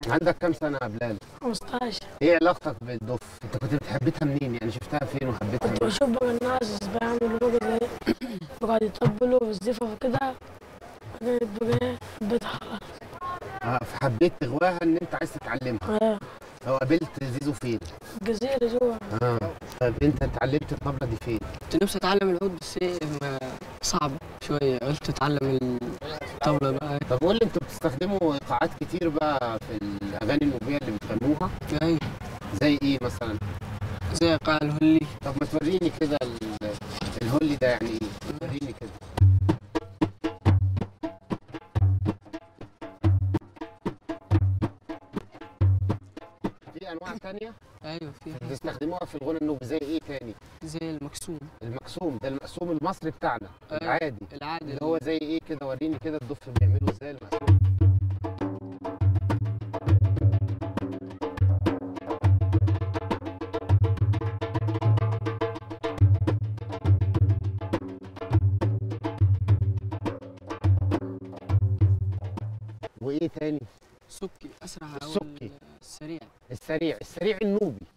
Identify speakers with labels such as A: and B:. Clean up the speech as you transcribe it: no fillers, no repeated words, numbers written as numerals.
A: عندك كام سنة يا بلال؟
B: 15.
A: ايه علاقتك بالدف؟ انت كنت بتحبتها منين؟ يعني شفتها فين وحبيتها
B: كنت
A: منين؟
B: بشوف بقى الناس بيعملوا بقى زي بقعد يطبلوا بالزفاف وكده، كانت بقى إيه حبيتها خلاص.
A: فحبيت تغواها ان انت عايز تتعلمها.
B: آه،
A: لو قابلت زيزو فين؟
B: الجزيرة جوا.
A: اه. طيب انت اتعلمت الطبلة دي فين؟
C: كنت نفسي اتعلم العود بس ايه صعبة شوية، قلت اتعلم الطبلة بقى.
A: طب قول لي، انتوا بتستخدموا ايقاعات كتير بقى في الاغاني النوبية اللي بتغنوها؟
C: ايوه
A: زي ايه مثلا؟
C: زي ايقاع الهولي.
A: طب ما توريني كده الهولي ده يعني ايه؟ وريني كده. في انواع تانية
C: ايوه في
A: بتستخدموها في الغنى النوبي زي ايه تاني؟
C: زي المكسوم.
A: المقسوم ده المقسوم المصري بتاعنا العادي.
C: العادي
A: اللي هو زي ايه كده؟ وريني كده الضف بيعمله ازاي المقسوم. وايه تاني؟
C: سكي اسرع او
A: السكي.
C: السريع.
A: السريع النوبي.